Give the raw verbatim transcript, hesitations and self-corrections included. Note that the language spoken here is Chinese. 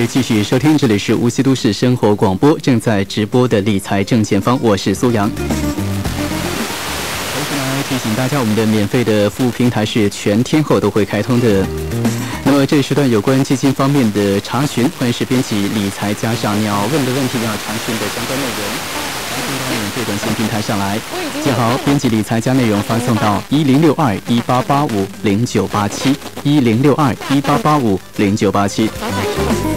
位继续收听，这里是无锡都市生活广播，正在直播的理财正前方，我是苏阳。同时呢，提醒大家，我们的免费的服务平台是全天候都会开通的。那么这一时段有关基金方面的查询，欢迎是编辑理财加上你要问的问题、你要查询的相关内容，发送到免费短信平台上来。记好，编辑理财加内容发送到一零六二一八八五零九八七一零六二一八八五零九八七。